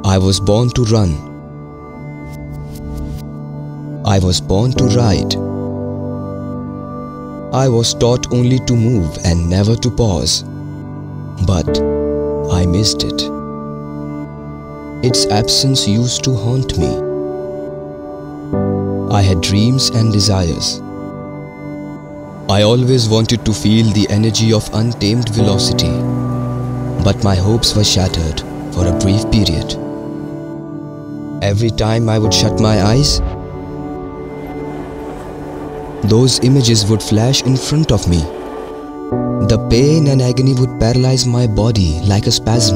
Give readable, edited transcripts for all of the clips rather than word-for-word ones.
I was born to run. I was born to ride. I was taught only to move and never to pause. But I missed it. Its absence used to haunt me. I had dreams and desires. I always wanted to feel the energy of untamed velocity, but my hopes were shattered for a brief period. Every time I would shut my eyes, those images would flash in front of me. The pain and agony would paralyze my body like a spasm.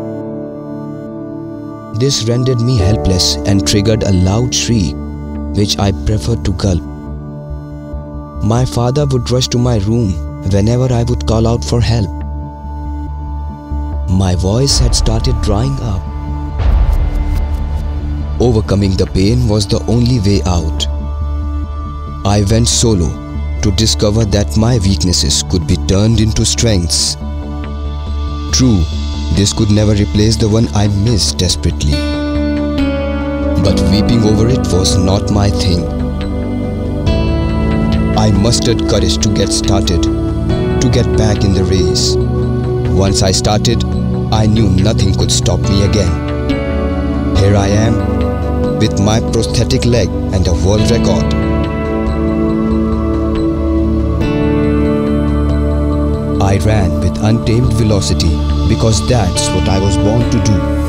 This rendered me helpless and triggered a loud shriek, which I preferred to gulp. My father would rush to my room whenever I would call out for help. My voice had started drying up. Overcoming the pain was the only way out. I went solo to discover that my weaknesses could be turned into strengths. True, this could never replace the one I missed desperately. But weeping over it was not my thing. I mustered courage to get started, to get back in the race. Once I started, I knew nothing could stop me again. Here I am, with my prosthetic leg and a world record. I ran with untamed velocity because that's what I was born to do.